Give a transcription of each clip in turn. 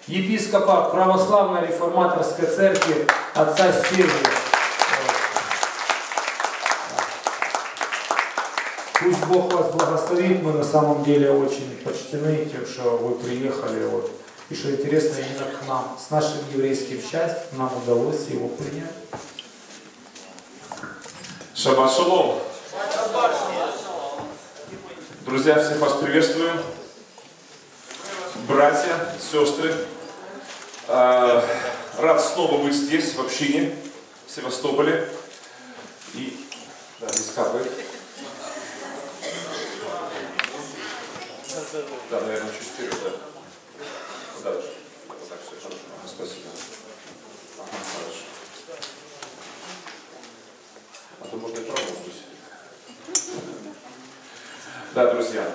епископа Православной Реформаторской Церкви отца Сергия. Пусть Бог вас благословит, мы на самом деле очень почтены тем, что вы приехали. Вот. И что интересно, именно к нам, с нашим еврейским счастьем, нам удалось его принять. Шаббат шалом! Друзья, всех вас приветствую. Братья, сестры. Рад снова быть здесь, в общине, в Севастополе. И, да, здесь капает. Да, наверное, чуть вперед, да. Дальше. Вот так все хорошо. Спасибо. Ага, хорошо. А то можно и промокнуть. Да, друзья.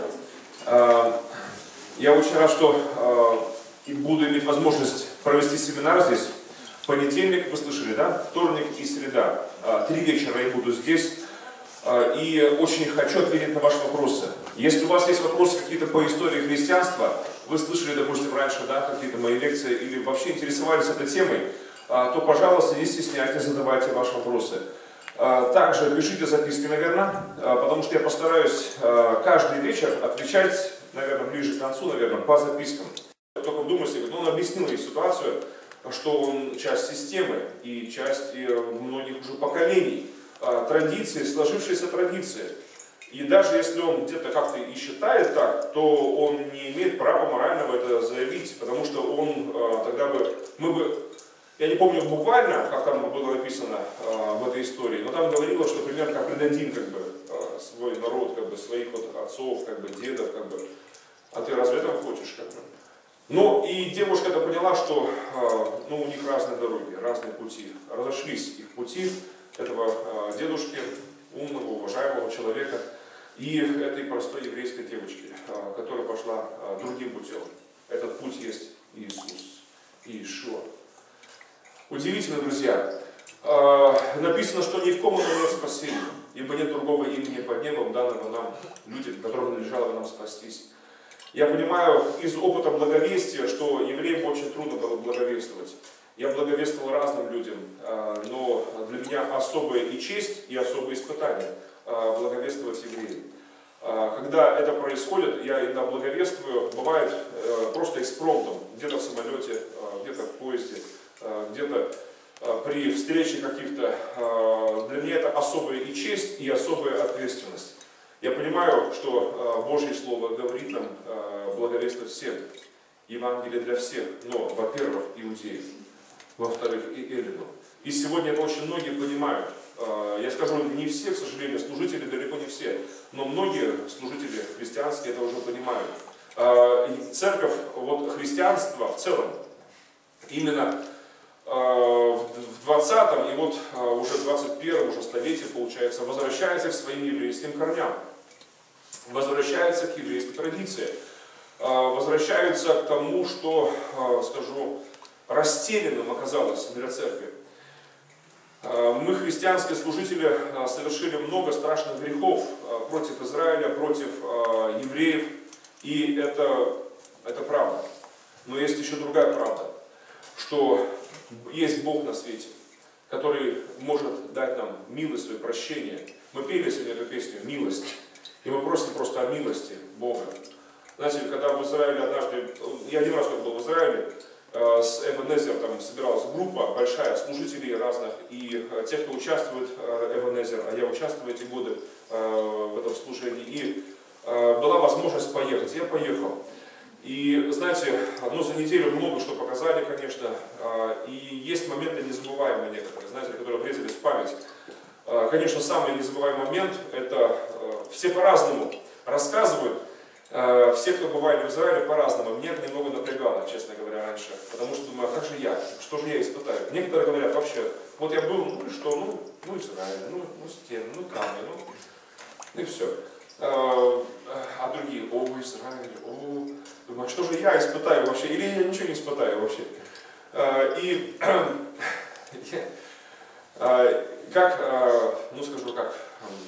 Я очень рад, что буду иметь возможность провести семинар здесь. Понедельник, вы слышали, да? Вторник и среда. 3 вечера я буду здесь. И очень хочу ответить на ваши вопросы. Если у вас есть вопросы какие-то по истории христианства, вы слышали, допустим, раньше, да, какие-то мои лекции, или вообще интересовались этой темой, то, пожалуйста, не стесняйтесь, задавайте ваши вопросы. Также пишите записки, наверное, потому что я постараюсь каждый вечер отвечать, наверное, ближе к концу, наверное, по запискам. Только вдумайся, он объяснил ей ситуацию, что он часть системы и часть многих уже поколений, традиции, сложившиеся традиции. И даже если он где-то как-то и считает так, то он не имеет права морального это заявить, потому что он тогда бы, я не помню буквально, как там было написано в этой истории, но там говорилось, что примерно как предадим свой народ, своих вот отцов, дедов, а ты разве этого хочешь? Ну и девушка это поняла, что у них разные дороги, разные пути, разошлись их пути этого дедушки, умного, уважаемого человека, и этой простой еврейской девочки, которая пошла другим путем. Этот путь есть Иисус, Иешуа. Удивительно, друзья. Написано, что ни в ком нет спасения, ибо нет другого имени под небом, данного нам, людям, которым надлежало бы нам спастись. Я понимаю из опыта благовестия, что евреям очень трудно было благовествовать. Я благовествовал разным людям, но для меня особая и честь, и особое испытание благовествовать евреям. Когда это происходит, я иногда благовествую, бывает просто экспромтом, где-то в самолете, где-то в поезде, где-то при встрече каких-то. Для меня это особая и честь, и особая ответственность. Я понимаю, что Божье Слово говорит нам благовествовать всем, Евангелие для всех, но, во-первых, иудеев, во-вторых, и эллину. И сегодня это очень многие понимают. Я скажу, не все, к сожалению, служители, далеко не все, но многие служители христианские это уже понимают. Церковь, вот христианство в целом, именно в 20-м и вот уже в 21-м уже столетии, получается, возвращается к своим еврейским корням, возвращается к еврейской традиции, возвращается к тому, что, скажу, растерянным оказалось для церкви. Мы, христианские служители, совершили много страшных грехов против Израиля, против евреев, и это правда. Но есть еще другая правда, что есть Бог на свете, который может дать нам милость и прощение. Мы пели сегодня эту песню «Милость», и мы просим просто о милости Бога. Знаете, когда в Израиле однажды, я один раз был в Израиле, с Эбенезер там собиралась группа большая служителей разных, и те, кто участвует Эбенезер, а я участвую эти годы в этом служении, и была возможность поехать. Я поехал. И знаете, за неделю много что показали, конечно, и есть моменты незабываемые некоторые, знаете, которые врезались в память. Конечно, самый незабываемый момент, это все по-разному рассказывают. Все, кто бывали в Израиле, по-разному. Меня это немного напрягало, честно говоря, раньше. Потому что думаю, а как же я? Что же я испытаю? Некоторые говорят, вообще, вот я был, ну и что, Израиль, стены, камни, и все. А другие, Израиль, думаю, а что же я испытаю вообще? Или я ничего не испытаю вообще?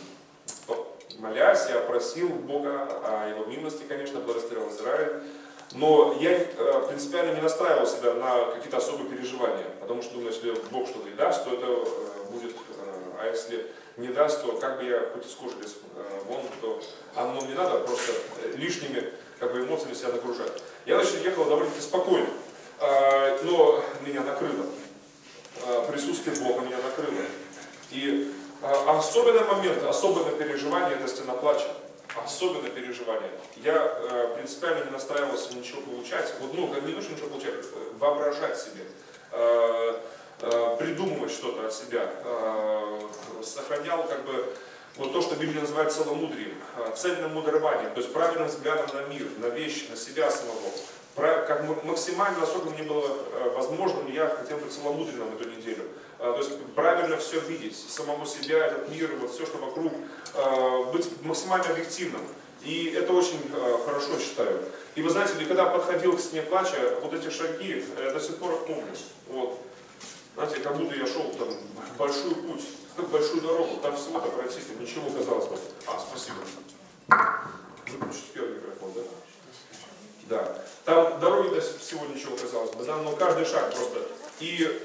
Молясь, я просил Бога о Его милости, конечно, благословил Израиль. Но я принципиально не настраивал себя на какие-то особые переживания, потому что думаю, если Бог что-то и даст, то это будет, а если не даст, то как бы я хоть из кожи лез вон, то оно не надо просто лишними эмоциями себя нагружать. Я, значит, ехал довольно-таки спокойно, но меня накрыло. Присутствие Бога меня накрыло. И особенный момент, особенное переживание — это стена плача. Особенное переживание. Я принципиально не настраивался ничего получать. Вот, ну, не то, что ничего получать, воображать себе, придумывать что-то от себя. Сохранял вот то, что Библия называет целомудрием, цельным мудрованием, то есть правильным взглядом на мир, на вещи, на себя самого. Как максимально, насколько мне было возможным, я хотел быть целомудренным эту неделю. То есть правильно все видеть, самому себя, этот мир, вот все, что вокруг, быть максимально объективным. И это очень хорошо считаю. И вы знаете, когда подходил к стене плача, вот эти шаги, я до сих пор их помню. Вот. Знаете, как будто я шел там большой путь, большую дорогу, там всего-то пройти, ничего, казалось бы. Спасибо. Выключить первый микрофон, да? Да. Там дороги до всего ничего, казалось бы, да, но каждый шаг просто. И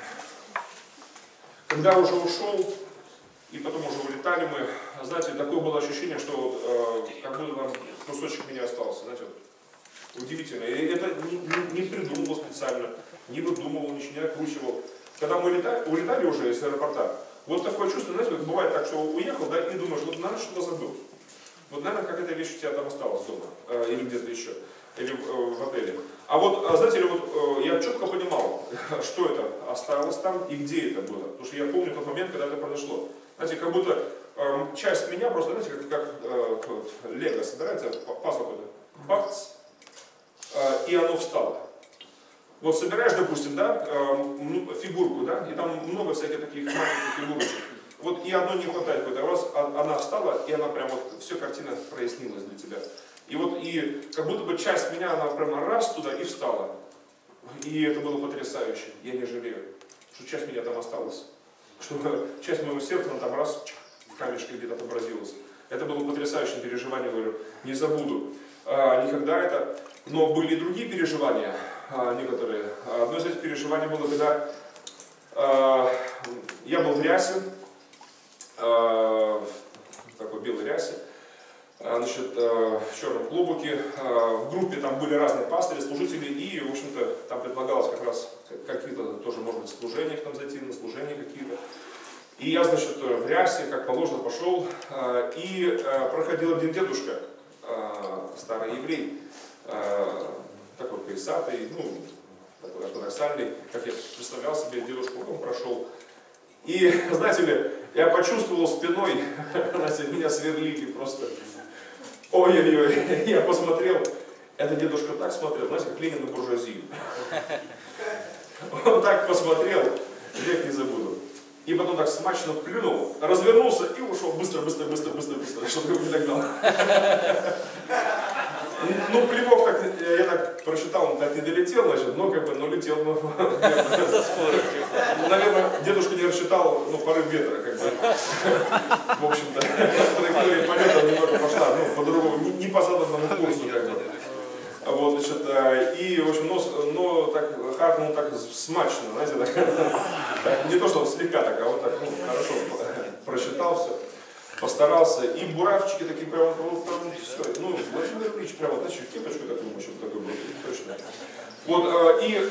когда уже ушел, и потом уже улетали мы, знаете, такое было ощущение, что как будто там кусочек меня остался, знаете, вот, удивительно. И это не придумывал специально, не выдумывал, ничего не накручивал. Когда мы улетали уже из аэропорта, вот такое чувство, знаете, как бывает так, что уехал, да, и думаешь, вот, наверное, что-то забыл. Вот, наверное, какая-то вещь у тебя там осталась дома, или где-то еще, или в отеле. А вот, знаете ли, вот я четко понимал, что это осталось там и где это было. Потому что я помню тот момент, когда это произошло. Знаете, как будто часть меня просто, знаете, как лего собирается, пазл какой-то, бац, и оно встало. Вот собираешь, допустим, да, фигурку, да, и там много всяких таких маленьких фигурочек. Вот и одной не хватает какой-то раз, она встала, и она прям вот, все, картина прояснилась для тебя. И вот, и как будто бы часть меня, она прямо раз туда и встала. И это было потрясающе, я не жалею, что часть меня там осталась. Что часть моего сердца, она там раз, в камешке где-то отобразилась. Это было потрясающее переживание, говорю, не забуду никогда это. Но были и другие переживания, некоторые. Одно из этих переживаний было, когда я был в рясе, в такой белой рясе, значит, в черном клубуке. В группе там были разные пастыри, служители, и, в общем-то, там предлагалось как раз какие-то тоже, может быть, служения там зайти, на служения какие-то. И я, значит, в рясе, как положено, пошел, и проходил один дедушка, старый еврей, такой поясатый, ну, такой ортодоксальный, как я представлял себе дедушку, он прошел. И, знаете ли, я почувствовал спиной, знаете, меня сверлили просто. Ой-ой-ой, я посмотрел, этот дедушка так смотрел, знаете, как Ленин на буржуазию. Он так посмотрел, век не забуду. И потом так смачно плюнул, развернулся и ушел быстро, чтобы его не догнал. Ну, плевок так, я так прочитал, он так не долетел, значит, но как бы, но летел, ну, наверное, дедушка не рассчитал, ну, порыв ветра, как бы. В общем-то, траектория полета немного пошла, ну, по-другому, не по заданному курсу, как бы. Вот, значит, и, в общем, но так харкнул так смачно, знаете, так, не то, что он слегка так, а вот так, ну, хорошо просчитал все. Постарался, и буравчики такие прям, ну, все. Ну, Владимир Ильич прям, значит, кепочку такую, еще такой был, точно. Вот, и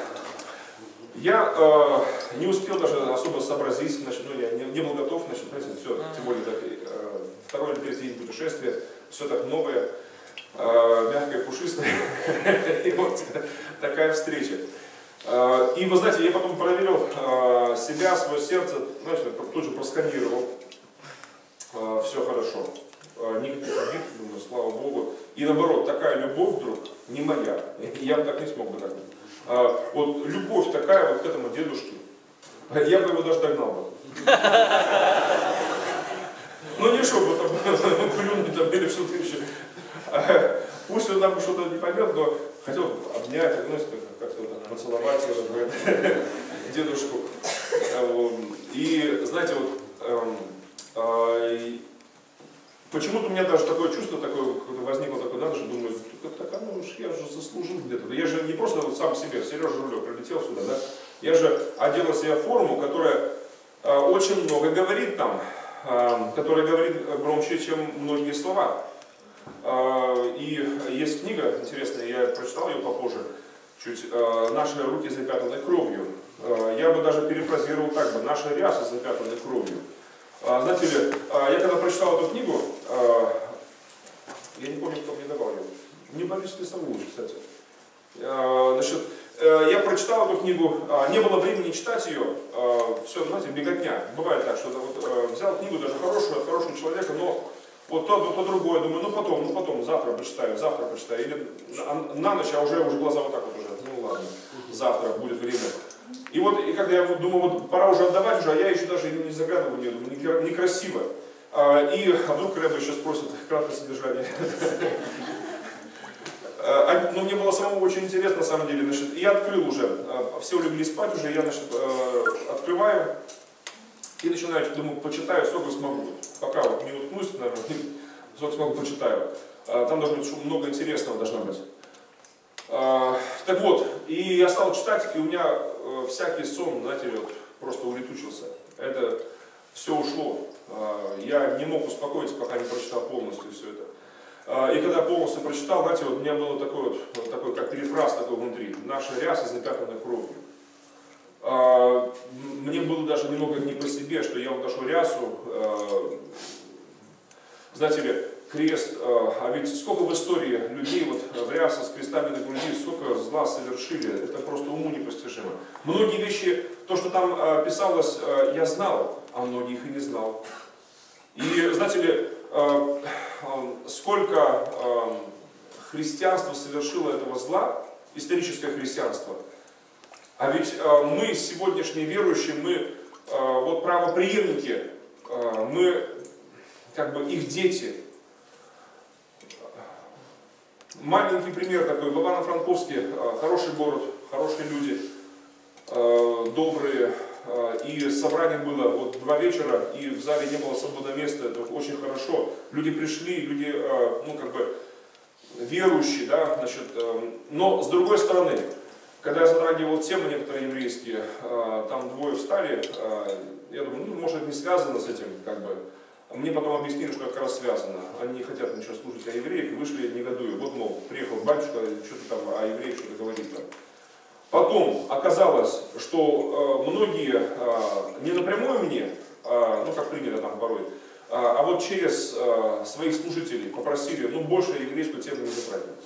я не успел даже особо сообразить, значит, ну, я не был готов, значит, знаете, все, тем более, так, второй или третий день путешествия, все так новое, мягкое, пушистое, и вот такая встреча. И вы знаете, я потом проверил себя, свое сердце, знаете, тут же просканировал. Все хорошо, никаких обид, думаю, слава Богу. И наоборот, такая любовь вдруг не моя, я бы так не смог бы так. Вот любовь такая вот к этому дедушке, я бы его даже догнал бы. Ну не чтобы там плюнуть там или что-то еще. Пусть он там что-то не поймет, но хотел обнять, как-то поцеловать дедушку. И знаете, вот почему-то у меня даже такое чувство, такое возникло, такое, надо же, думаю, так, ну, я же заслужил где-то. Я же не просто вот сам себе, Сережа Рулев прилетел сюда, да? Я же одел себе форму, которая очень много говорит там, которая говорит громче, чем многие слова. И есть книга интересная, я прочитал ее попозже, чуть, «Наши руки запятнаны кровью». Я бы даже перефразировал так бы: «Наши рясы запятнаны кровью». Знаете ли, я когда прочитал эту книгу, я не помню, кто мне давал ее, не Борис Лисович, кстати. Значит, я прочитал эту книгу, не было времени читать ее, все, знаете, беготня. Бывает так, что вот, взял книгу даже хорошую, от хорошего человека, но вот то другое, думаю, ну потом, завтра почитаю, или на ночь, а уже глаза вот так вот уже, ну ладно, завтра будет время. И вот, и когда я думаю, вот пора уже отдавать уже, а я еще даже не заглядывал в нее, думаю, некрасиво. И вдруг Рэбе еще спросит краткое содержание. Но мне было самому очень интересно, на самом деле. Значит, я открыл уже, все улеглись спать уже, я, значит, открываю и начинаю, думаю, почитаю, сколько смогу. Пока вот не уткнусь, наверное, сколько смогу, почитаю. Там должно быть много интересного должно быть. Так вот, и я стал читать, и у меня всякий сон, знаете, вот, просто улетучился. Это все ушло. Я не мог успокоиться, пока не прочитал полностью все это. И когда полностью прочитал, знаете, вот у меня было такой, такой как перефраз такой внутри: «Наши рясы запятнаны кровью». Мне было даже немного не по себе, что я вот нашу рясу, знаете ли, крест, а ведь сколько в истории людей вот в рясах с крестами на груди, сколько зла совершили, это просто уму непостижимо. Многие вещи, то, что там писалось, я знал, а многих и не знал. И знаете ли, сколько христианство совершило этого зла, историческое христианство, а ведь мы, сегодняшние верующие, мы вот правопреемники, мы как бы их дети. Маленький пример такой: в Ивано-Франковске, хороший город, хорошие люди, добрые, и собрание было вот 2 вечера, и в зале не было свободного места, это очень хорошо. Люди пришли, люди, ну как бы, верующие, да, значит, но с другой стороны, когда я затрагивал темы некоторые еврейские, там 2 встали, я думаю, ну может не связано с этим, как бы. Мне потом объяснили, что это как раз связано. Они не хотят ничего слушать о евреях, и вышли негодуя. Вот, мол, приехал батюшка, что-то там о евреях что-то говорит там. Потом оказалось, что многие не напрямую мне, ну как принято там порой, а вот через своих служителей попросили, ну больше еврейскую тему не затрагивать.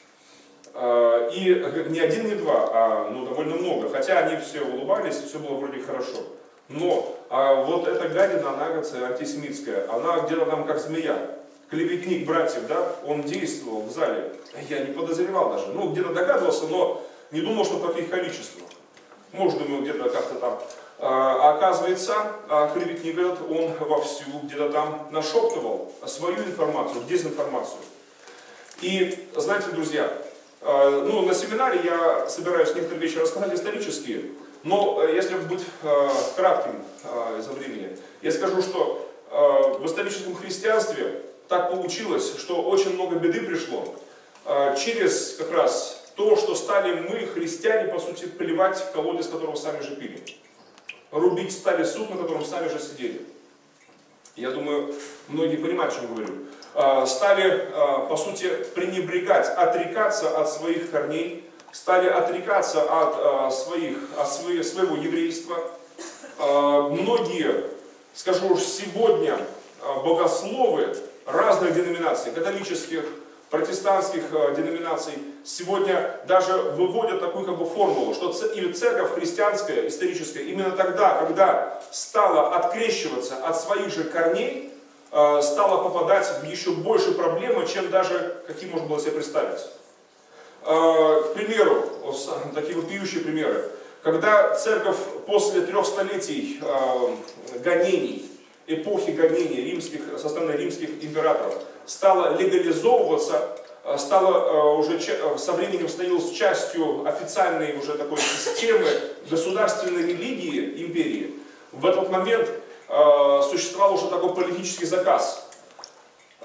И не один, не два, а ну, довольно много. Хотя они все улыбались, все было вроде хорошо. Но вот эта гадина, нагоция антисемитская, она где-то там как змея. Клеветник братьев, да, он действовал в зале. Я не подозревал даже. Ну, где-то догадывался, но не думал, что в таких количествах. Может, думаю, где-то как-то там. А оказывается, клеветник этот, он вовсю где-то там нашептывал свою информацию, дезинформацию. И, знаете, друзья, ну, на семинаре я собираюсь некоторые вещи рассказать исторические. Но если быть кратким из-за времени, я скажу, что в историческом христианстве так получилось, что очень много беды пришло через как раз то, что стали мы, христиане, по сути, плевать в колодец, которого сами же пили. Рубить стали суд, на котором сами же сидели. Я думаю, многие понимают, о чем говорю. Стали, по сути, пренебрегать, отрекаться от своих корней, стали отрекаться от своего еврейства. Многие, скажу уж сегодня, богословы разных деноминаций, католических, протестантских деноминаций, сегодня даже выводят такую как бы формулу, что или церковь христианская, историческая, именно тогда, когда стала открещиваться от своих же корней, стала попадать в еще больше проблемы, чем даже какие можно было себе представить. К примеру, такие вопиющие примеры. Когда церковь после 3 столетий гонений, эпохи гонений римских, со стороны римских императоров, стала легализовываться, стала уже со временем становилась частью официальной уже такой системы государственной религии империи, в этот момент существовал уже такой политический заказ.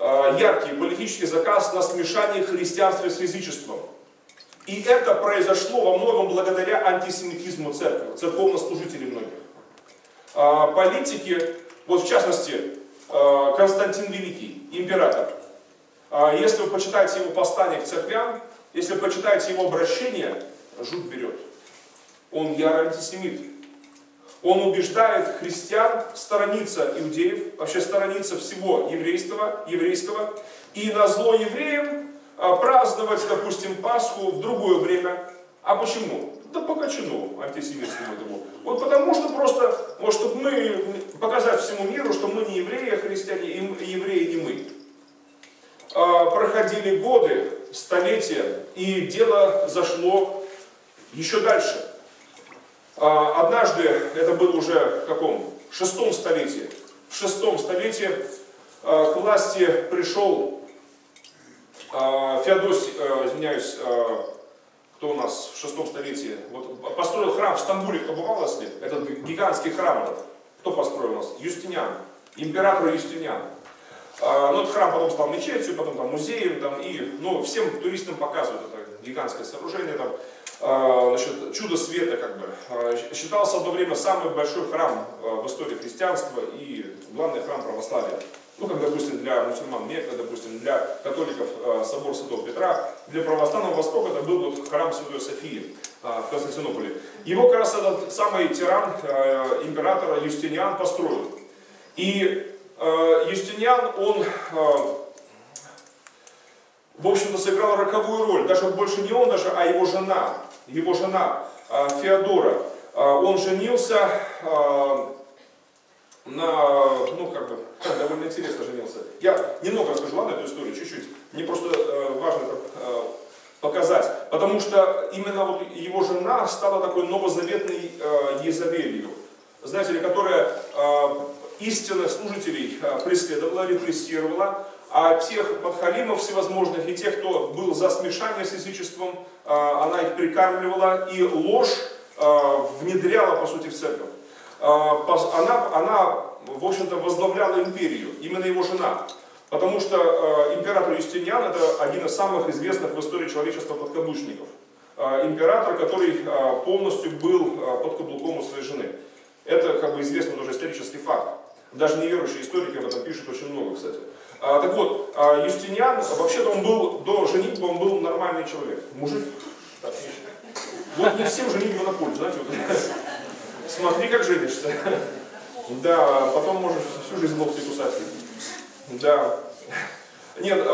яркий политический заказ на смешание христианства с язычеством. И это произошло во многом благодаря антисемитизму церкви, церковнослужителей многих. Политики, вот в частности, Константин Великий, император. Если вы почитаете его послание к церквям, если вы почитаете его обращение, жуть берет. Он ярый антисемит. Он убеждает христиан сторониться иудеев, вообще сторониться всего еврейского, и назло евреям праздновать, допустим, Пасху в другое время. А почему? Да по кочану антисемитскому этому. Вот потому что просто, вот, чтобы мы показать всему миру, что мы не евреи, а христиане, и евреи не мы. Проходили годы, столетия, и дело зашло еще дальше. Однажды, это было уже в каком? В 6 столетии. В 6 столетии к власти пришел Феодосий, извиняюсь, кто у нас в 6 столетии, вот, построил храм в Стамбуле, кто бывал, если? Этот гигантский храм этот. Кто построил у нас? Юстиниан. Император Юстиниан. Ну, этот храм потом стал мечетью, потом там музеем, там, и, ну, всем туристам показывают это гигантское сооружение, там, значит, чудо света, как бы. Считался одно время самый большой храм в истории христианства и главный храм православия. Ну, как, допустим, для мусульман Мекка, допустим, для католиков собор Святого Петра, для православного Востока это был вот храм Святой Софии в Константинополе. Его как раз этот самый тиран, император Юстиниан построил. И Юстиниан, он, в общем-то, сыграл роковую роль. Даже больше не он, даже, а его жена Феодора. Он женился ну, как бы, довольно интересно женился. Я немного расскажу, ладно, эту историю, чуть-чуть. Мне просто важно это показать. Потому что именно вот его жена стала такой новозаветной Езавелью. Знаете ли, которая истинных служителей преследовала, репрессировала, а тех подхалимов всевозможных и тех, кто был за смешание с язычеством, она их прикармливала и ложь внедряла, по сути, в церковь. Она, в общем-то, возглавляла империю, именно его жена. Потому что император Юстиниан это один из самых известных в истории человечества подкаблучников. Император, который полностью был под каблуком у своей жены. Это, как бы, известный уже исторический факт. Даже неверующие историки об этом пишут очень много, кстати. Так вот, Юстиниан, вообще-то он был, до женитьбы он был нормальный человек. Мужик. Так, вот не всем женитьба на пользу, знаете, вот. Смотри, как женишься. Да, потом можешь всю жизнь локти кусать. Да. Нет,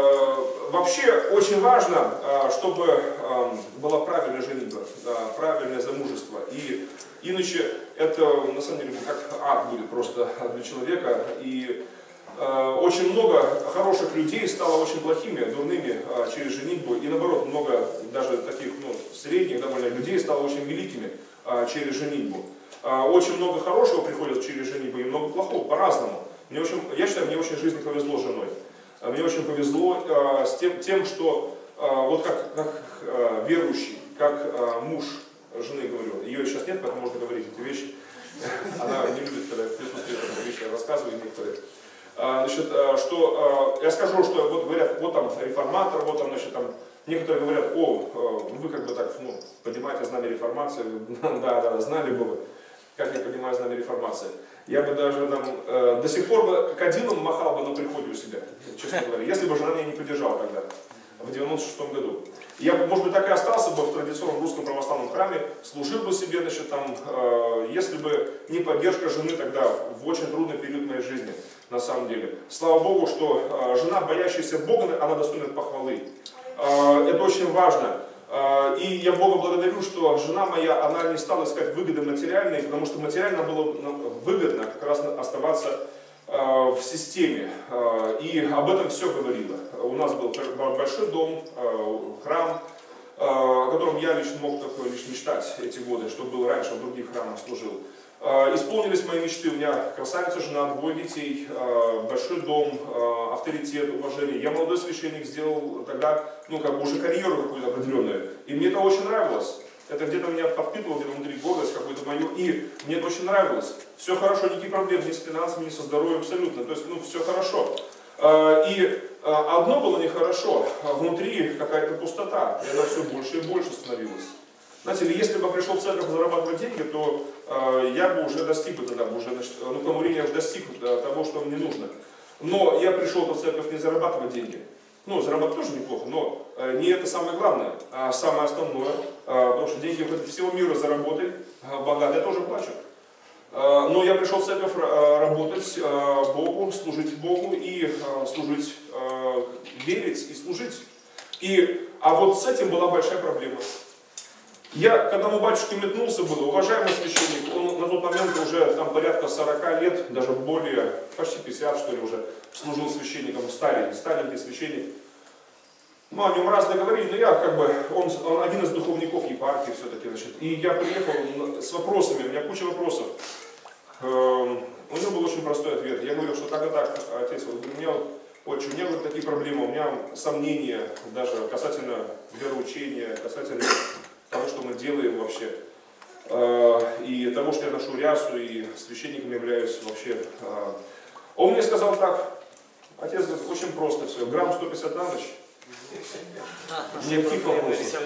вообще очень важно, чтобы была правильная женитьба, правильное замужество. И иначе это, на самом деле, как ад будет просто для человека. И очень много хороших людей стало очень плохими, дурными через женитьбу. И наоборот, много даже таких, ну, средних довольно людей стало очень великими через женитьбу. Очень много хорошего приходит через женитьбу и много плохого, по-разному. Я считаю, мне очень в жизни повезло с женой. Мне очень повезло с тем, что вот как верующий, как муж жены, говорю, ее сейчас нет, поэтому можно говорить эти вещи. Она не любит, когда в присутствии этого вещи я рассказываю некоторые. Значит, что я скажу, что вот говорят, вот там реформатор, вот там, значит, там, некоторые говорят, вы как бы так, ну, поднимаете знамя реформации, да, знали бы вы, как я поднимаю знамя реформации. Я бы даже там, до сих пор бы кадилом махал бы на приходе у себя, честно говоря, если бы жена меня не поддержала тогда, в 96-м году. Я, может быть, так и остался бы в традиционном русском православном храме, служил бы себе, значит, там, если бы не поддержка жены тогда в очень трудный период моей жизни, на самом деле. Слава Богу, что жена, боящаяся Бога, она достойна похвалы. Это очень важно. И я Бога благодарю, что жена моя, она не стала искать выгоды материальной, потому что материально было выгодно как раз оставаться в системе. И об этом все говорила. У нас был большой дом, храм, о котором я лично мог только лишь мечтать эти годы, что был раньше, в других храмах служил. Исполнились мои мечты, у меня красавица жена, 2 детей, большой дом, авторитет, уважение. Я молодой священник, сделал тогда, ну, как бы уже карьеру какую-то определенную. И мне это очень нравилось. Это где-то меня подпитывало, где-то внутри гордость какую-то мою. И мне это очень нравилось. Все хорошо, никаких проблем ни с финансами, ни со здоровьем абсолютно. То есть, ну, все хорошо. И одно было нехорошо, внутри какая-то пустота, и она все больше и больше становилась. Знаете, если бы я пришел в церковь зарабатывать деньги, то я бы уже достиг тогда, ну, помурение уже достиг того, что мне нужно. Но я пришел в церковь не зарабатывать деньги. Ну, зарабатывать тоже неплохо, но не это самое главное, а самое основное, потому что деньги всего мира заработай, богатые тоже плачут. Но я пришел в церковь работать Богу, служить Богу и служить, верить и служить. А вот с этим была большая проблема. Я к одному батюшке метнулся было, уважаемый священник, он на тот момент уже там порядка 40 лет, даже более, почти 50 что ли уже, служил священником, старенький священник. Мы о нем разное говорили, но я он один из духовников епархии все-таки, значит. И я приехал с вопросами, у меня куча вопросов. У него был очень простой ответ. Я говорил, что так и так, отец, вот, у меня вот такие проблемы, у меня сомнения даже касательно вероучения, касательно того, что мы делаем вообще, и того, что я ношу рясу, и священником являюсь вообще. Он мне сказал так: отец, говорит, очень просто все, грамм 150 на ночь, никаких вопросов.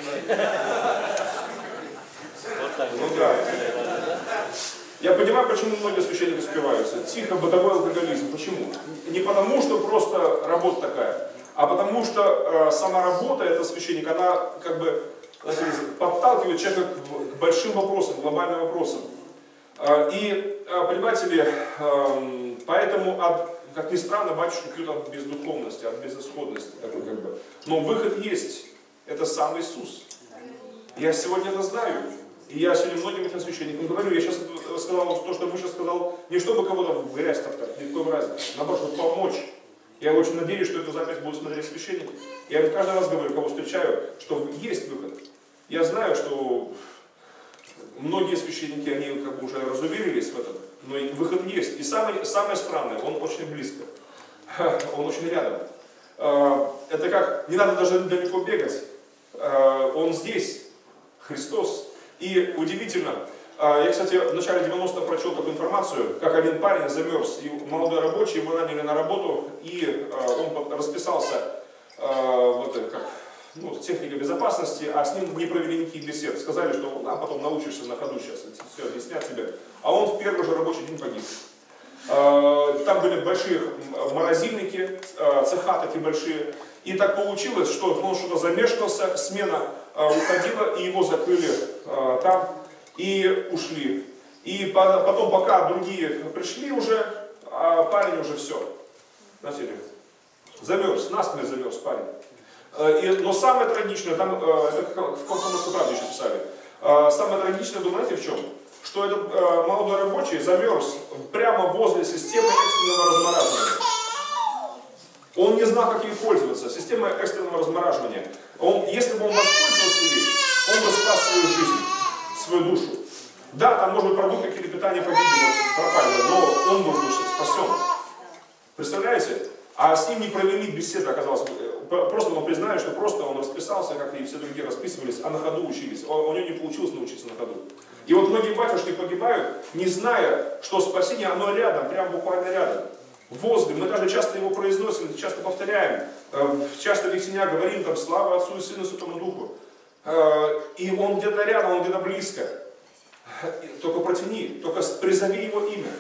Ну да. Я понимаю, почему многие священники спиваются. Тихо, бытовой алкоголизм. Почему? Не потому, что просто работа такая, а потому что сама работа этого священника, она подталкивает человека к большим вопросам, глобальным вопросам. И, понимаете ли, поэтому, как ни странно, батюшки пьют от бездуховности, от безысходности. Но выход есть. Это сам Иисус. Я сегодня это знаю. И я сегодня многим этим священникам говорю, я сейчас сказал то, что вы сейчас сказал, не чтобы кого-то в грязь топтать, ни в коем разе, наоборот, чтобы помочь. Я очень надеюсь, что эту запись будут смотреть священники. Я каждый раз говорю, кого встречаю, что есть выход. Я знаю, что многие священники, они уже разуверились в этом, но выход есть. И самое странное, он очень близко, он очень рядом. Это как, не надо даже далеко бегать, он здесь, Христос. И удивительно, я, кстати, в начале 90-х прочел такую информацию, как один парень замерз, и молодой рабочий, его наняли на работу, и он расписался с техникой безопасности, а с ним не провели никаких бесед. Сказали, что потом научишься на ходу сейчас, все объяснят тебе. А он в первый же рабочий день погиб. Там были большие морозильники, цеха такие большие. И так получилось, что он что-то замешкался, смена уходила, и его закрыли там, и ушли. И потом, пока другие пришли уже, парень уже все. Знаете, замерз, насмерть замерз парень. Но самое трагичное, там, это в «Комсомольской правде» еще писали, самое трагичное, думаете, в чем? Что этот молодой рабочий замерз прямо возле системы экстренного размораживания. Он не знал, как ей пользоваться. Система экстренного размораживания. Если бы он воспользовался ей, он бы спас свою жизнь, свою душу. Да, там, может быть, продукты какие-то питания погибли, пропали, но он был спасен. Представляете? А с ним не провели беседы, оказалось. Просто мы признали, что просто он расписался, как и все другие расписывались, а на ходу учились. У него не получилось научиться на ходу. И вот многие батюшки погибают, не зная, что спасение, оно рядом, прям буквально рядом. Возле. Мы даже часто его произносим, часто повторяем. Часто в Ектиня говорим, там, слава Отцу и Сыну и Святому Духу. И он где-то рядом, он где-то близко. Только протяни, только призови его имя.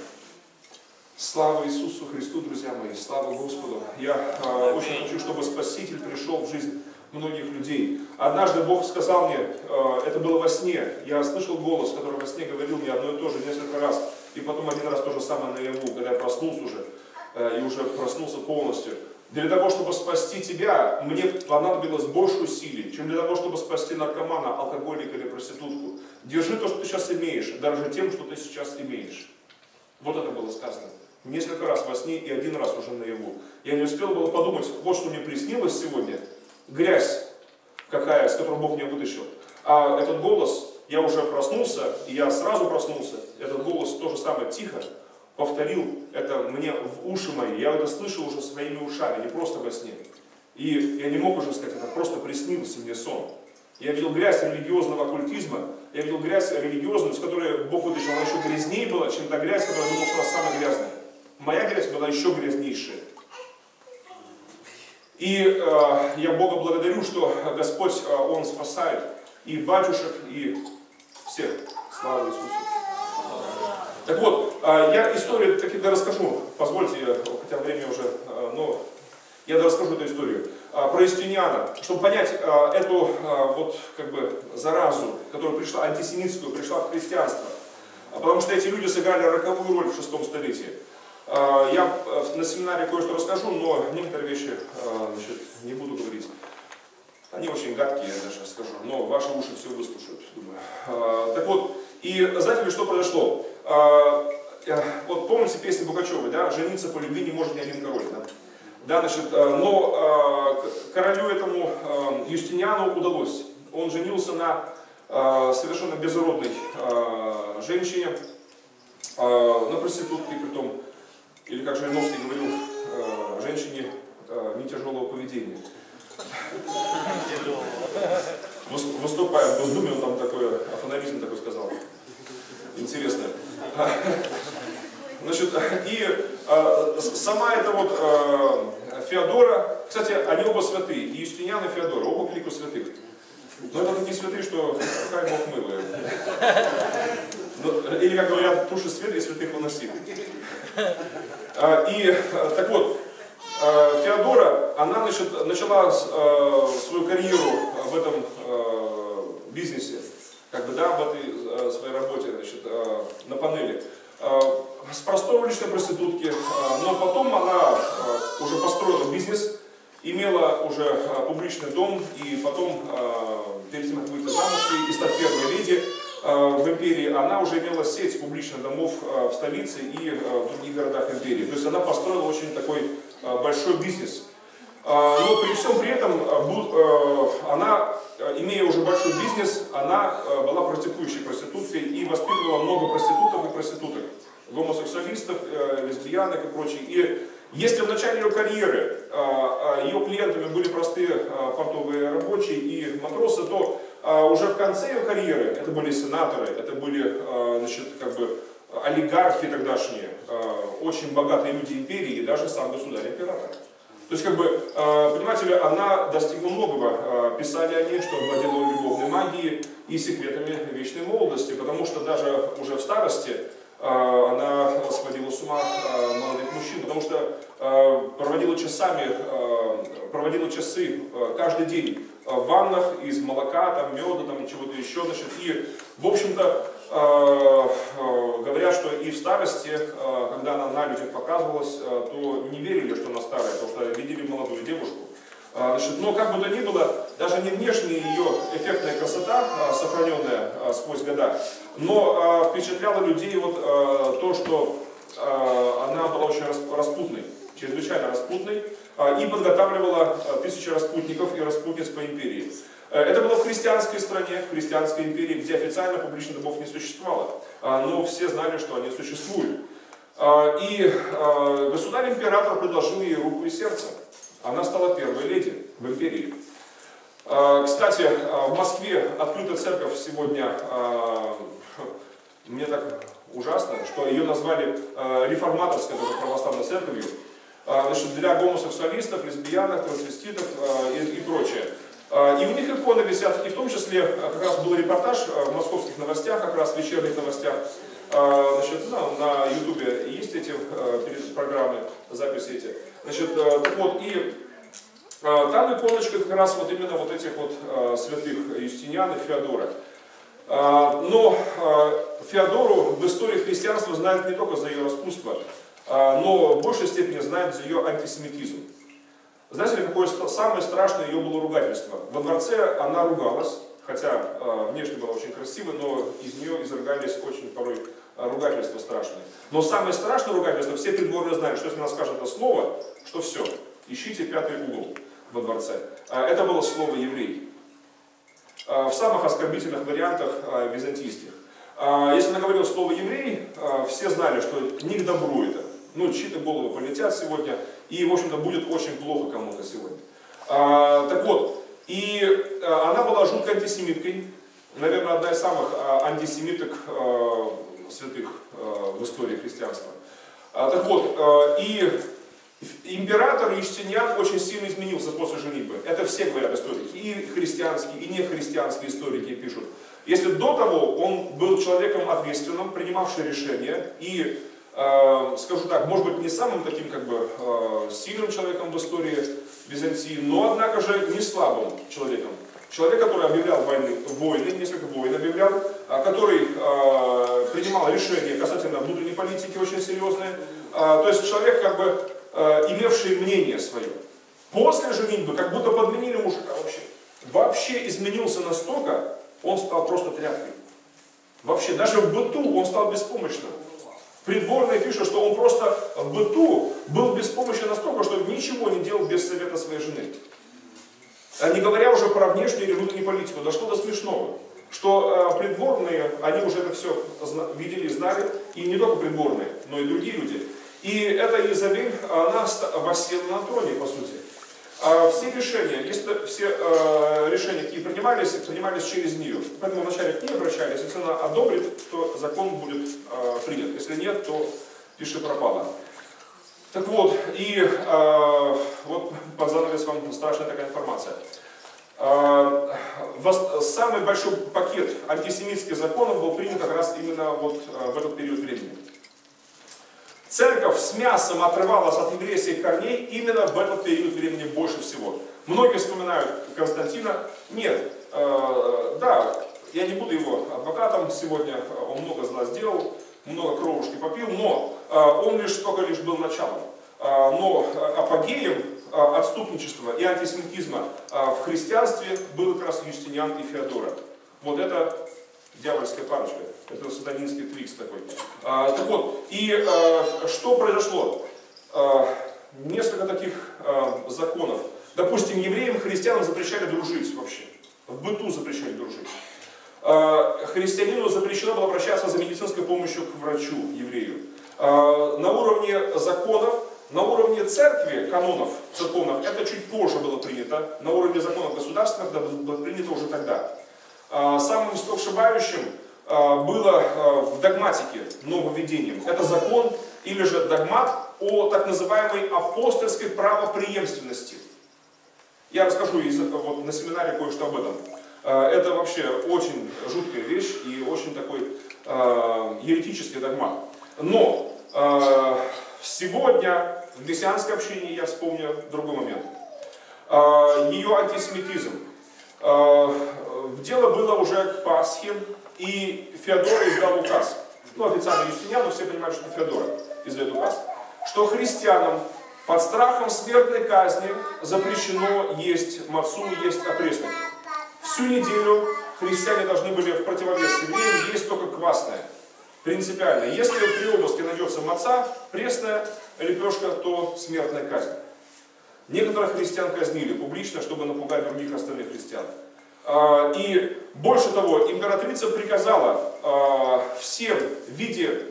Слава Иисусу Христу, друзья мои, слава Господу. Я очень хочу, чтобы Спаситель пришел в жизнь многих людей. Однажды Бог сказал мне, это было во сне, я слышал голос, который во сне говорил мне одно и то же несколько раз, и потом один раз то же самое наяву, когда я проснулся уже, и уже проснулся полностью. Для того, чтобы спасти тебя, мне понадобилось больше усилий, чем для того, чтобы спасти наркомана, алкоголика или проститутку. Держи то, что ты сейчас имеешь, дорожи тем, что ты сейчас имеешь. Вот это было сказано. Несколько раз во сне и один раз уже наяву. Я не успел было подумать, вот что мне приснилось сегодня. Грязь какая, с которой Бог меня вытащил. А этот голос, я уже проснулся, и я сразу проснулся. Этот голос то же самое тихо повторил это мне в уши мои. Я это слышал уже своими ушами, не просто во сне. И я не мог уже сказать, это просто приснился мне сон. Я видел грязь религиозного оккультизма, я видел грязь религиозную, с которой Бог вытащил, она еще грязнее была, чем та грязь, которая думала, что она самая грязная. Моя грязь была еще грязнейшая. И я Бога благодарю, что Господь, Он спасает и батюшек, и всех. Слава Иисусу. Так вот, я историю таки расскажу, позвольте, хотя время уже, но я расскажу эту историю про Юстиниана, чтобы понять эту вот как бы заразу, которая пришла, антисемитскую, пришла в христианство. Потому что эти люди сыграли роковую роль в VI столетии. Я на семинаре кое-что расскажу, но некоторые вещи не буду говорить. Они очень гадкие, я даже скажу, но ваши уши все выслушают, думаю. Так вот, и знаете ли, что произошло? Вот помните песню Пугачевой, да? «Жениться по любви не может ни один король». Да? Да, значит, но королю этому Юстиниану удалось. Он женился на совершенно безродной женщине, на проститутке, притом, или как Жириновский говорил, женщине не тяжелого поведения. Выступая в Госдуме, он там такой афоризм такой сказал. Интересно. Значит, и сама эта вот Феодора, кстати, они оба святые, и Юстиниан, и Феодора, оба к лику святых. Но это такие святые, что хай Бог милует. Или, как говорят, туши свет и святых выносил. И, так вот, Феодора, она начала свою карьеру в этом бизнесе, как бы, да, в этой своей работе, значит, на панели. С простой уличной проститутки, но потом она уже построила бизнес, имела уже публичный дом, и потом, перед тем, как выйти замуж и стать первой леди в империи, она уже имела сеть публичных домов в столице и в других городах империи. То есть она построила очень такой большой бизнес. Но при всем при этом она, имея уже большой бизнес, она была практикующей проституткой и воспитывала много проституток и проституток, гомосексуалистов, лесбиянок и прочее. И если в начале ее карьеры ее клиентами были простые портовые рабочие и матросы, то уже в конце ее карьеры это были сенаторы, это были, значит, как бы олигархи тогдашние, очень богатые люди империи и даже сам государь-император. То есть, как бы, понимаете ли, она достигла многого. Писали о ней, что владела любовной магией и секретами вечной молодости, потому что даже уже в старости она сводила с ума молодых мужчин, потому что проводила часы каждый день в ваннах из молока, там, меда, там, чего-то еще, значит, и, в общем-то, говорят, что и в старости, когда она на людях показывалась, то не верили, что она старая, потому что видели молодую девушку. Значит, но как бы то ни было, даже не внешняя ее эффектная красота, сохраненная сквозь года, но впечатляла людей вот то, что она была очень распутной, чрезвычайно распутной, и подготавливала тысячи распутников и распутниц по империи. Это было в христианской стране, в христианской империи, где официально публичных домов не существовало, но все знали, что они существуют. И государь-император предложил ей руку и сердце. Она стала первой леди в империи. Кстати, в Москве открыта церковь сегодня, мне так ужасно, что ее назвали реформаторской, тоже православной церковью, значит, для гомосексуалистов, лесбиянок, трансвеститов и прочее. И у них иконы висят, и в том числе, как раз был репортаж в московских новостях, как раз в вечерних новостях, значит, на ютубе есть эти программы, записи эти. Значит, так вот, и там иконочка как раз вот именно вот этих вот святых Юстиниана и Феодора. Но Феодору в истории христианства знают не только за ее распутство, но в большей степени знают за ее антисемитизм. Знаете ли, какое самое страшное ее было ругательство? Во дворце она ругалась, хотя внешне была очень красивой, но из нее изрыгались очень порой ругательства страшные. Но самое страшное ругательство, все придворные знали, что если она скажет это слово, что все, ищите пятый угол во дворце. Это было слово еврей. В самых оскорбительных вариантах византийских. Если она говорила слово еврей, все знали, что не к добру это. Ну, чьи-то головы полетят сегодня, и, в общем-то, будет очень плохо кому-то сегодня. Так вот, и она была жуткой антисемиткой, наверное, одна из самых антисемиток святых в истории христианства. Так вот, и Император Юстиниан очень сильно изменился после женитьбы. Это все говорят историки. И христианские, и нехристианские историки пишут. Если до того он был человеком ответственным, принимавшим решения, и, скажу так, может быть не самым таким сильным человеком в истории Византии, но однако же не слабым человеком. Человек, который объявлял войны, несколько войн объявлял, который принимал решения касательно внутренней политики очень серьезные. То есть человек, имевший мнение свое. После женитьбы как будто подменили мужика вообще. Вообще изменился настолько, он стал просто тряпкой. Вообще, даже в быту он стал беспомощным. Придворные пишут, что он просто в быту был беспомощен настолько, что ничего не делал без совета своей жены. Не говоря уже про внешнюю или внутреннюю политику, дошло до смешного. Что придворные, они уже это все видели, знали, и не только придворные, но и другие люди. И эта Изабель, она воссела на троне, по сути. Все решения, если все решения, какие принимались через нее. Поэтому вначале к ней обращались, если она одобрит, то закон будет принят. Если нет, то пиши пропало. Так вот, и вот под занавес вам страшная такая информация. Самый большой пакет антисемитских законов был принят как раз именно вот в этот период времени. Церковь с мясом отрывалась от еврейских корней именно в этот период времени больше всего. Многие вспоминают Константина. Нет, да, я не буду его адвокатом сегодня, он много зла сделал, много кровушки попил, но он только лишь был началом. Но апогеем отступничества и антисемитизма в христианстве был как раз Юстиниан и Феодора. Вот это дьявольская парочка, это сатанинский твикс такой. Так вот, и что произошло? Несколько таких законов. Допустим, евреям, христианам запрещали дружить вообще. В быту запрещали дружить. Христианину запрещено было обращаться за медицинской помощью к врачу, еврею. На уровне законов, на уровне церкви, канонов церковных, это чуть позже было принято. На уровне законов государственных это было принято уже тогда. Самым сногсшибающим было в догматике нововведением. Это закон или же догмат о так называемой апостольской правопреемственности. Я расскажу вот на семинаре кое-что об этом. Это вообще очень жуткая вещь и очень такой еретический догмат. Но сегодня в мессианской общине я вспомню другой момент. Ее антисемитизм. Дело было уже к Пасхе, и Феодора издал указ. Ну, официально Юстиниан, но все понимают, что это Феодора издает указ. Что христианам под страхом смертной казни запрещено есть мацу, есть опреснок. Всю неделю христиане должны были в противовес евреям есть только квасное. Принципиально. Если при обыске найдется маца, пресная лепешка, то смертная казнь. Некоторых христиан казнили публично, чтобы напугать других остальных христиан. И больше того, императрица приказала всем в виде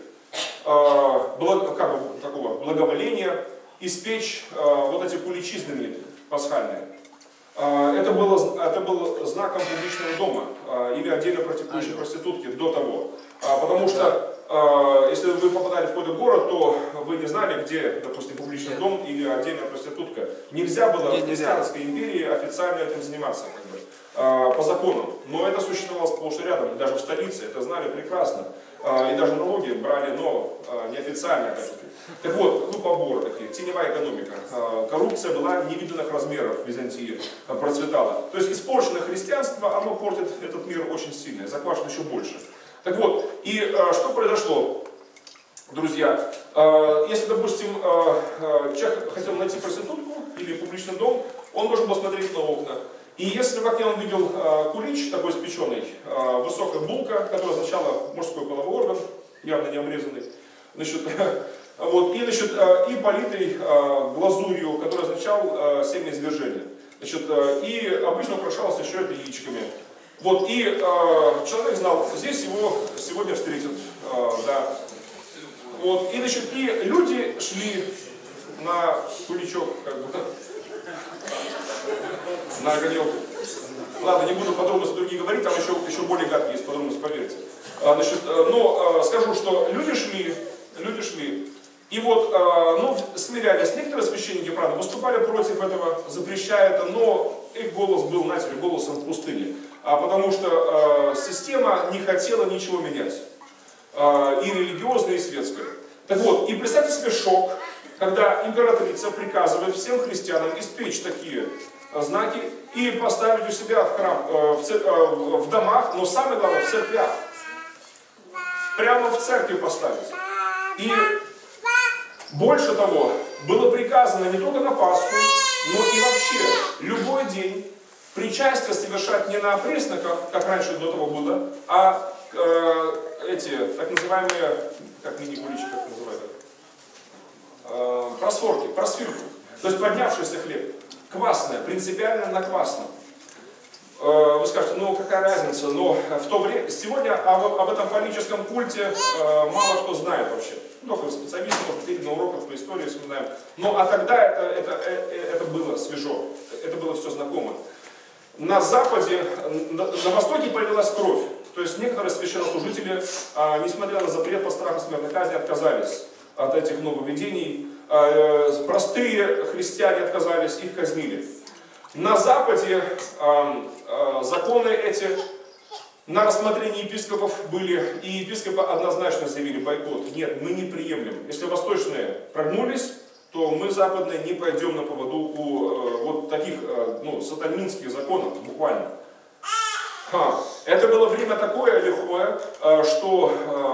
такого благоволения испечь вот эти куличи знаменитые, пасхальные. Это был знаком публичного дома или отдельно практикующей проститутки до того. Потому что если вы попадали в какой-то город, то вы не знали, где, допустим, публичный дом или отдельная проститутка. Нельзя было в христианской империи официально этим заниматься, по закону. Но это существовало сплошь и рядом, даже в столице, это знали прекрасно. И даже налоги брали, но неофициально. Так вот, поборы такие, теневая экономика. Коррупция была невиданных размеров в Византии, процветала. То есть испорченное христианство, оно портит этот мир очень сильно, захватывает еще больше. Так вот, и что произошло, друзья? Если, допустим, человек хотел найти проститутку или публичный дом, он должен был смотреть на окна. И если, как я он видел, кулич такой спеченный, высокая булка, которая означала мужской половой орган, явно не обрезанный, значит, вот, и политый глазурью, который означал семяизвержение. Значит, и обычно украшался еще это яичками. Вот, и человек знал, здесь его сегодня встретят, да. Вот, и, значит, и люди шли на куличок, на огонек. Ладно, не буду подробности другие говорить, там еще более гадкие есть подробности, поверьте. Значит, но скажу, что люди шли, И вот, смирялись. Некоторые священники, правда, выступали против этого, запрещая это, но их голос был, знаете, голосом в пустыне. Потому что система не хотела ничего менять. И религиозная, и светская. Так вот, и представьте себе шок, когда императрица приказывает всем христианам испечь такие знаки и поставить у себя в храм, в домах, но самое главное, в церквях. Прямо в церкви поставить. И больше того, было приказано не только на Пасху, но и вообще любой день причастие совершать не на опресноках, как раньше до того было, а эти так называемые, как мини-куличи, как называют, просфирки. То есть поднявшийся хлеб. Квасное, принципиально на квасном. Вы скажете, ну какая разница, но в то время, сегодня об этом фаллическом культе мало кто знает вообще. Ну, только специалисты, может быть, на уроках по истории все знаем. Но а тогда это было свежо, это было все знакомо. На Западе, на Востоке появилась кровь. То есть некоторые священнослужители, несмотря на запрет по страху смертной казни, отказались от этих нововведений. Простые христиане отказались, их казнили. На Западе законы эти на рассмотрение епископов были, и епископы однозначно заявили бойкот. Нет, мы не приемлем. Если восточные прогнулись, то мы, западные, не пойдем на поводу у вот таких сатанинских законов, буквально. Это было время такое лихое, что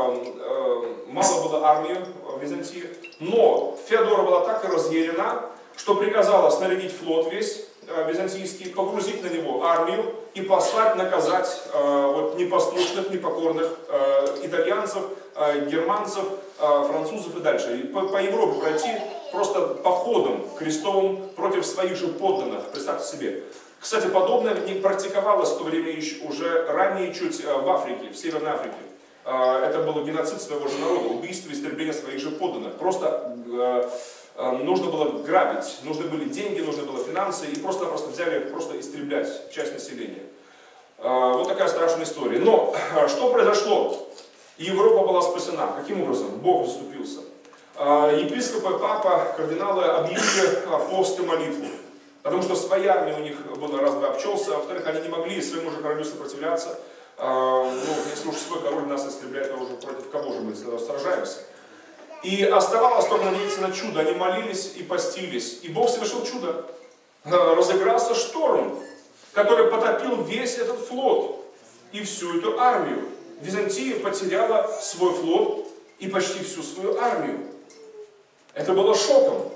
мало было армии в Византии, но Феодора была так и разъярена, что приказала снарядить флот весь византийский, погрузить на него армию и послать наказать непослушных, непокорных итальянцев, германцев, французов и дальше. И по Европе пройти просто походом крестовым против своих же подданных. Представьте себе. Кстати, подобное не практиковалось в то время еще, уже ранее чуть в Африке, в Северной Африке. Это был геноцид своего же народа, убийство и истребление своих же подданных. Просто нужно было грабить, нужны были деньги, нужны были финансы, и просто-напросто взяли просто истреблять часть населения. Вот такая страшная история. Но что произошло? Европа была спасена. Каким образом? Бог заступился. Епископы, папа, кардиналы объявили пост и молитву. Потому что своя армия у них была раз-два обчелся, а во-вторых, они не могли своему же королю сопротивляться. Если уж свой король нас истребляет, то уже против кого же мы сражаемся? И оставалось только надеяться на чудо. Они молились и постились. И Бог совершил чудо. Разыгрался шторм, который потопил весь этот флот и всю эту армию. Византия потеряла свой флот и почти всю свою армию. Это было шоком.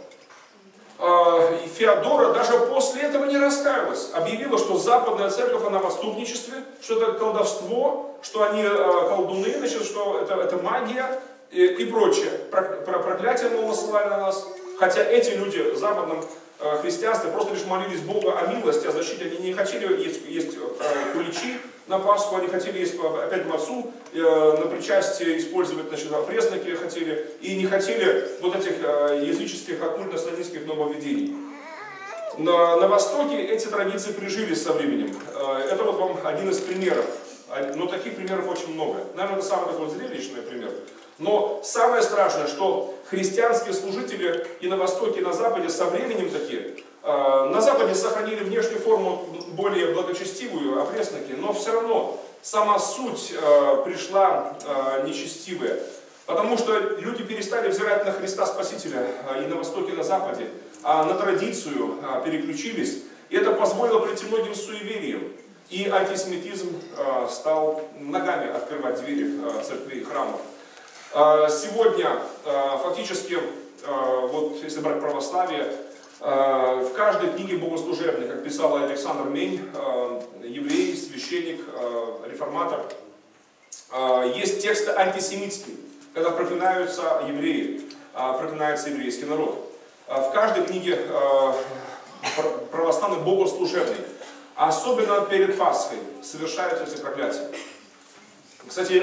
И Феодора даже после этого не раскаялась. Объявила, что западная церковь, она в отступничестве, что это колдовство, что они колдуны, значит, что это магия и прочее. Проклятие, мол, насылали на нас. Хотя эти люди в западном христианстве просто лишь молились Богу о милости, о защите. Они не хотели есть куличи на Пасху, они хотели есть опять мацу, на причастие использовать, значит, пресноки хотели, и не хотели вот этих языческих, оккультно-славянских нововведений. На Востоке эти традиции прижились со временем. Это вот вам один из примеров. Но таких примеров очень много. Наверное, это самый такой зрелищный пример. Но самое страшное, что христианские служители и на Востоке, и на Западе со временем такие, на Западе сохранили внешнюю форму более благочестивую, опресноки, но все равно сама суть пришла нечестивая. Потому что люди перестали взирать на Христа Спасителя и на Востоке, и на Западе, а на традицию переключились. И это позволило прийти многим суевериям. И антисемитизм стал ногами открывать двери церквей и храмов. Сегодня фактически, вот если брать православие, в каждой книге богослужебной, как писал Александр Мень, еврей, священник, реформатор, есть тексты антисемитские, когда проклинаются евреи, проклинается еврейский народ. В каждой книге православной богослужебной, особенно перед Пасхой, совершаются эти проклятия. Кстати,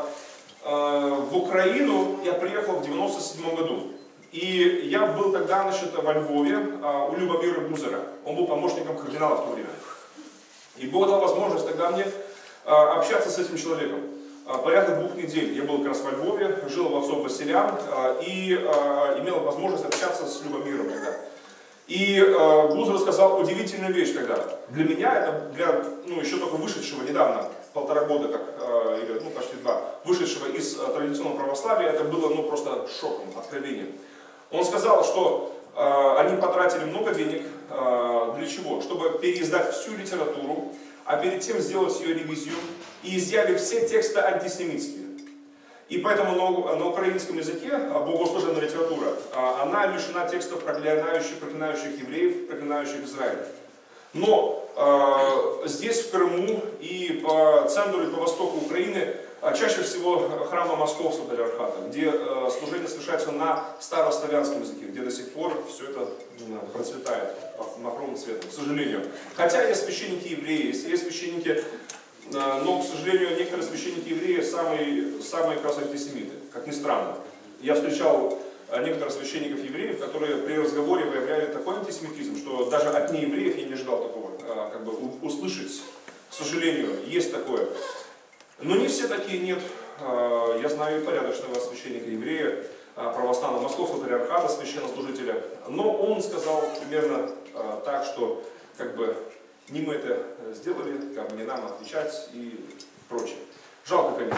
в Украину я приехал в 1997 году. И я был тогда, значит, во Львове у Любомира Гузера. Он был помощником кардинала в то время. И Бог дал возможность тогда мне общаться с этим человеком. порядка 2 недель. Я был как раз во Львове, жил в отцов Василян и имел возможность общаться с Любомиром тогда. И Гуз рассказал удивительную вещь тогда. Для меня, это для еще только вышедшего недавно, 1,5 года, или почти 2, вышедшего из традиционного православия, это было просто шоком, откровением. Он сказал, что они потратили много денег. Для чего? Чтобы переиздать всю литературу, а перед тем сделать ее ревизию и изъяли все тексты антисемитские. И поэтому на украинском языке богослужебная литература, она лишена текстов, проклинающих евреев, проклинающих Израиль. Но здесь, в Крыму, и по центру, и по востоку Украины, чаще всего храма Московского патриархата, где служение совершается на старославянском языке, где до сих пор все это процветает махровым цветом, к сожалению. Хотя есть священники евреи, есть священники, но, к сожалению, некоторые священники евреи самые как раз антисемиты, как ни странно. Я встречал некоторых священников евреев, которые при разговоре выявляли такой антисемитизм, что даже от неевреев я не ожидал такого услышать. К сожалению, есть такое. Но не все такие, нет. Я знаю и порядочного священника еврея, православного Московского патриархата, священнослужителя. Но он сказал примерно так, что не мы это сделали, не нам отвечать и прочее. Жалко, конечно.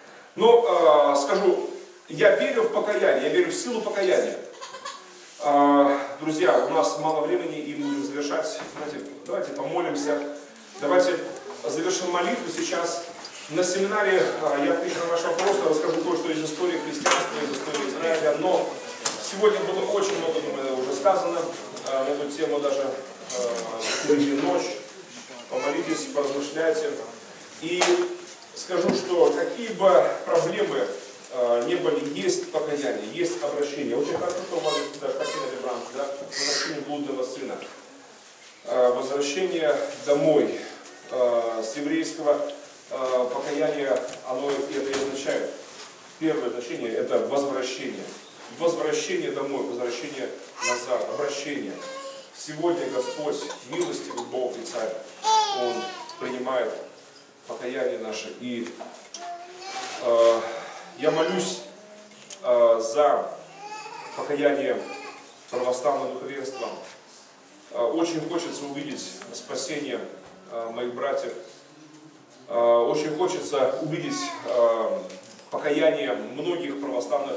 Но скажу, я верю в покаяние, я верю в силу покаяния. Друзья, у нас мало времени и мы будем завершать. Давайте помолимся. Давайте завершим молитву сейчас. На семинаре я отвечу на ваши вопросы, расскажу кое-что из истории христианства, из истории Израиля. Но сегодня было очень много, думаю, уже сказано на эту тему, даже впереди ночь. Помолитесь, поразмышляйте. И скажу, что какие бы проблемы не были, есть покаяние, есть обращение. Очень хорошо, что у вас картина Рембрандта, возвращение блудного сына. Возвращение домой с еврейского покаяние, оно это и означает. Первое значение это возвращение. Возвращение домой, возвращение назад, обращение. Сегодня Господь, милостивый Бог и Царь, Он принимает покаяние наше. И я молюсь за покаяние православного духовенства. Очень хочется увидеть спасение моих братьев. Очень хочется увидеть покаяние многих православных.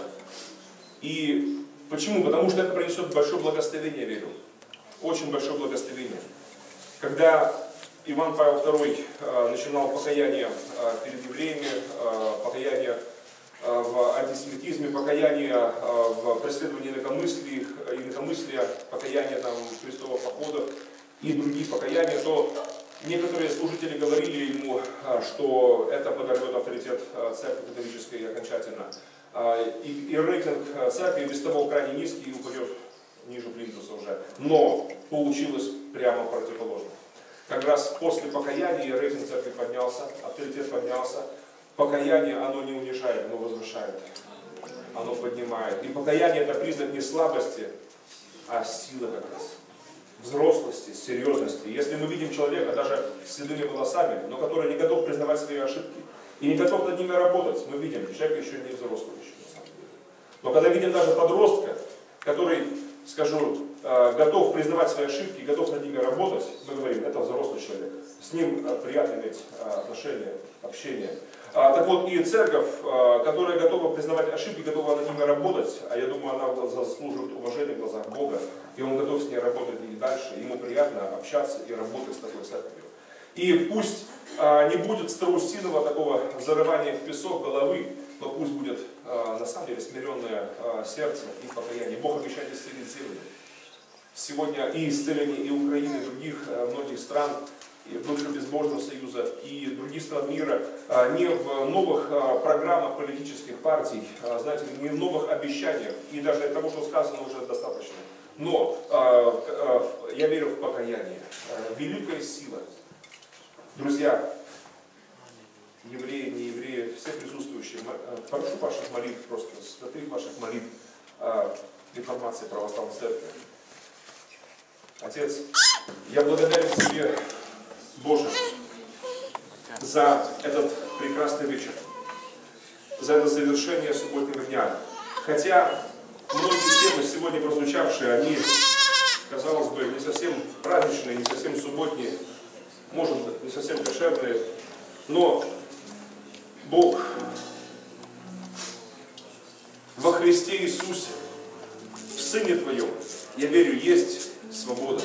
И почему? Потому что это принесет большое благословение, я верю. Очень большое благословение. Когда Иван Павел II начинал покаяние перед евреями, покаяние в антисемитизме, покаяние в преследовании инакомыслия, покаяние крестового похода и другие покаяния, то некоторые служители говорили ему, что это подорвет авторитет церкви католической окончательно. И рейтинг церкви без того крайне низкий и упадет ниже плинтуса уже. Но получилось прямо противоположно. Как раз после покаяния рейтинг церкви поднялся, авторитет поднялся. Покаяние, оно не унижает, оно возвышает, оно поднимает. И покаяние это признак не слабости, а силы как раз. Взрослости, серьезности. Если мы видим человека даже с седыми волосами, но который не готов признавать свои ошибки и не готов над ними работать, мы видим, человек еще не взрослый еще, на самом деле. Но когда видим даже подростка, который, скажу, готов признавать свои ошибки, готов над ними работать, мы говорим, это взрослый человек. С ним приятно иметь отношения, общение. Так вот, и церковь, которая готова признавать ошибки, готова над ними работать, а я думаю, она заслуживает уважения в глазах Бога, и Он готов с ней работать и дальше, ему приятно общаться и работать с такой церковью. И пусть не будет страусиного такого зарывания в песок головы, но пусть будет на самом деле смиренное сердце и покаяние. Бог обещает исцелить землю. Сегодня и исцеление и Украины, и других многих стран, и бывшего безбожного союза, и других стран мира, не в новых программах политических партий, знаете, не в новых обещаниях, и даже того, что сказано уже достаточно. Но я верю в покаяние. Великая сила. Друзья, евреи, не евреи, все присутствующие, прошу ваших молитв, просто святых ваших молитв реформации православной церкви. Отец, я благодарен Тебе, Боже, за этот прекрасный вечер. за это завершение субботнего дня. Хотя многие темы сегодня прозвучавшие, они, казалось бы, не совсем праздничные, не совсем субботние, может быть, не совсем кошерные, но Бог во Христе Иисусе, в Сыне Твоем, я верю, есть свобода.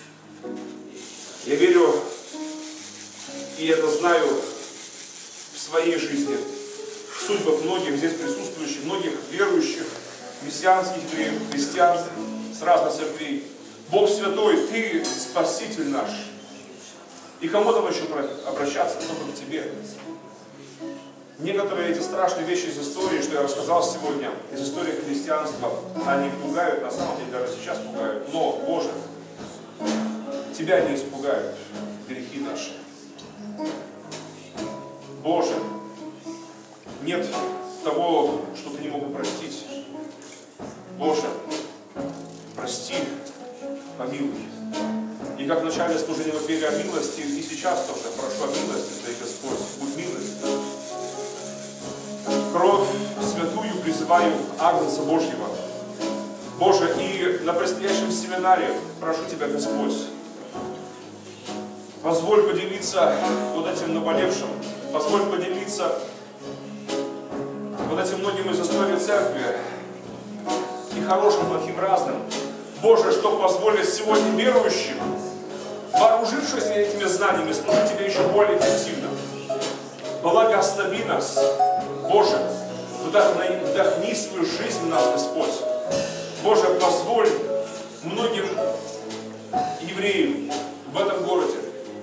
Я верю, и это знаю в своей жизни, в судьбах многих здесь присутствующих, многих верующих, мессианских евреев, христиан с разных церквей. Бог Святой, Ты Спаситель наш. И кому там еще обращаться, только к Тебе. Некоторые эти страшные вещи из истории, что я рассказал сегодня, из истории христианства, они пугают, на самом деле даже сейчас пугают. Но, Боже, Тебя не испугают грехи наши. Боже, нет того, что Ты не мог бы простить. Боже, прости, помилуй. И как в начале служения мы пели о милости, и сейчас тоже прошу о милости, Твоей, Господь, будь милость. Кровь святую призываю Агнца Божьего. Боже, и на предстоящем семинаре прошу Тебя, Господь, позволь поделиться вот этим наболевшим, позволь поделиться вот этим многим из истории церкви, и хорошим, плохим, разным. Боже, что позволит сегодня верующим, вооружившись этими знаниями, служить Тебе еще более эффективно. Благослови нас, Боже, вдохни свою жизнь в нас, Господь. Боже, позволь многим евреям в этом городе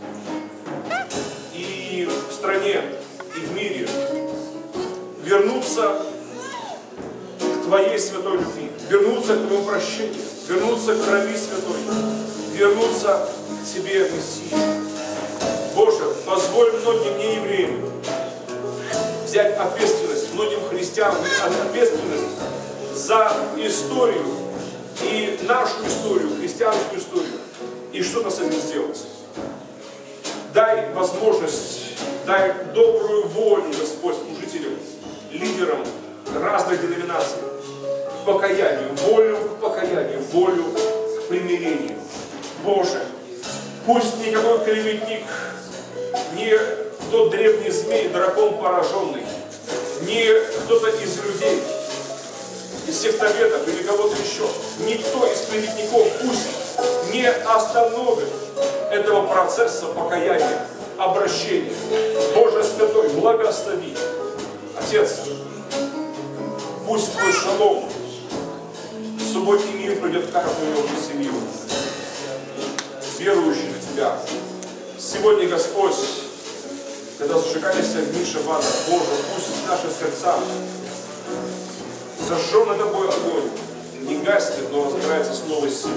и в стране, и в мире вернуться к Твоей святой любви, вернуться к Твоему прощению, вернуться к крови святой, вернуться к Тебе, Мессии. Боже, позволь многим неевреям взять ответственность, многим христианам ответственность за историю и нашу историю, христианскую историю, и что-то с этим сделать. Дай возможность, дай добрую волю, Господь, служителям, лидерам разных деноминаций к покаянию, волю к покаянию, волю к примирению. Боже, пусть никакой клеветник, ни тот древний змей, дракон пораженный, ни кто-то из людей, из сектоветов или кого-то еще, никто из клеветников пусть не остановит этого процесса покаяния, обращения. Боже Святой, благослови. Отец, пусть Твой шалом, субботний мир придет в каждую нашу семью, верующих в Тебя. Сегодня, Господь, когда зажигались огни шаббата, Боже, пусть наши сердца, зажженный Тобой огонь, не гаснет, но разгорается с новой силой.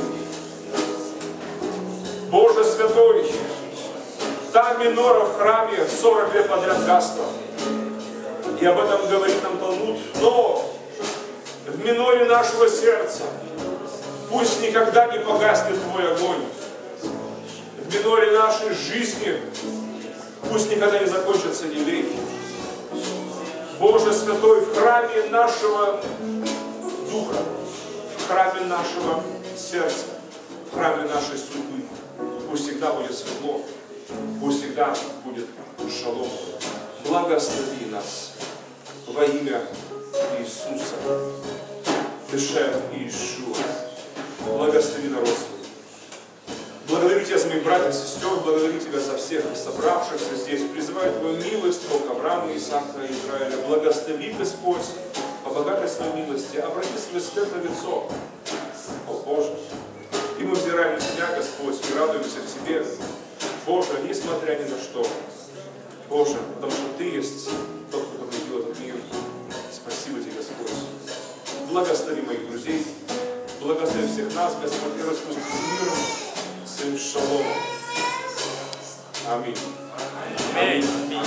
Боже Святой, та минора в храме 40 лет подряд гасла. И об этом говорит нам Талмуд. Но в миноре нашего сердца пусть никогда не погаснет Твой огонь. В миноре нашей жизни пусть никогда не закончатся ни веки. Боже Святой, в храме нашего духа, в храме нашего сердца, в храме нашей судьбы пусть всегда будет светло, пусть всегда будет шалом. Благослови нас во имя Иисуса, Бешем Иешуа. Благослови народ свой. Благодарю Тебя за моих братьев и сестер, благодарю Тебя за всех собравшихся здесь. Призываю Твою милость, Бог Авраама, Исаака и Израиля. Благослови, Господь, по богатой своей милости. Обрати свое светлое лицо, о Боже. И мы взираем на Тебя, Господь, и радуемся в Тебе, Боже, несмотря ни на что. Боже, потому что Ты есть тот, кто победил этот мир. Спасибо Тебе, Господь. Благослови моих друзей, благослови всех нас, Господь, и распусти с миром, своим шаломом. Аминь. Аминь. Аминь.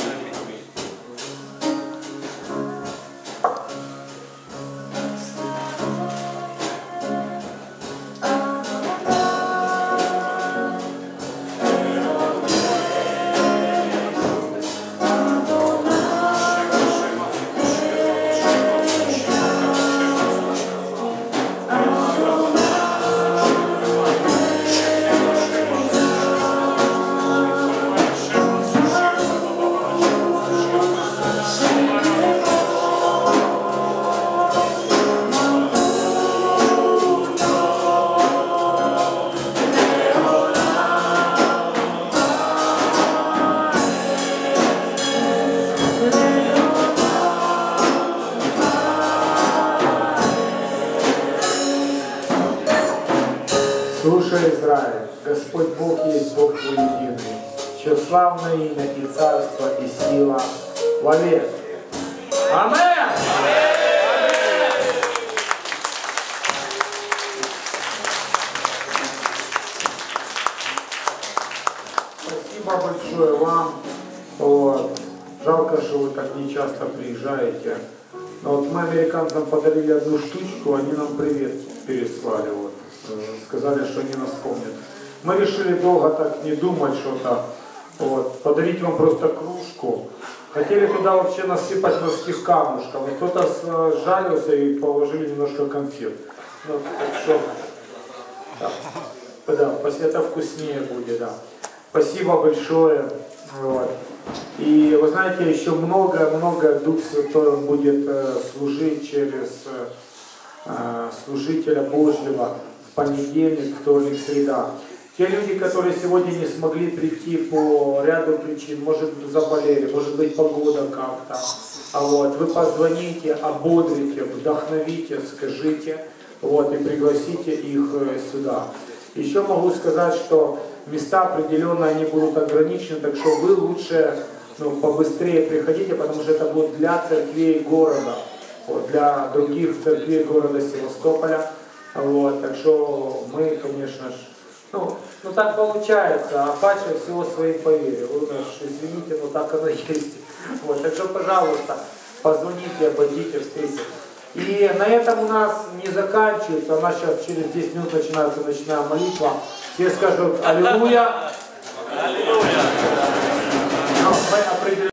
Бог есть Бог единый, тщеславное имя и царство и сила вовек. Аминь! Спасибо большое вам. Вот. Жалко, что вы так не часто приезжаете. Но вот мы американцам подарили одну штучку, они нам привет переслали. Вот. Сказали, что они нас помнят. Мы решили долго так не думать что-то. Вот. Подарить вам просто кружку. Хотели туда вообще насыпать морских камушков. Но кто-то сжалился и положили немножко конфет. Ну, так что, да, это вкуснее будет, да. Спасибо большое. Вот. И вы знаете, еще много Дух Святой будет служить через служителя Божьего в понедельник, вторник, среда. Те люди, которые сегодня не смогли прийти по ряду причин, может заболели, может быть погода как-то, вот, вы позвоните, ободрите, вдохновите, скажите, вот, и пригласите их сюда. Еще могу сказать, что места определенно они будут ограничены, так что вы лучше побыстрее приходите, потому что это будет для церквей города, вот, для других церквей города Севастополя. Вот, так что мы, конечно же, так получается, а Пача всего своим поверил. Вы уж извините, но так оно есть. Вот, так что, пожалуйста, позвоните, обойдите, встретите. И на этом у нас не заканчивается, у нас сейчас через 10 минут начинается ночная молитва. Все скажут «Аллилуйя». Аллилуйя.